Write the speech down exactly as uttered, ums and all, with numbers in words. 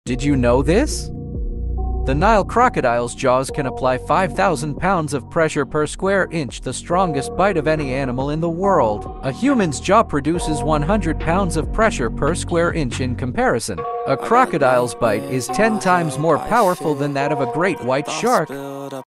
Did you know this? The Nile crocodile's jaws can apply five thousand pounds of pressure per square inch, the strongest bite of any animal in the world. A human's jaw produces one hundred pounds of pressure per square inch in comparison. A crocodile's bite is ten times more powerful than that of a great white shark.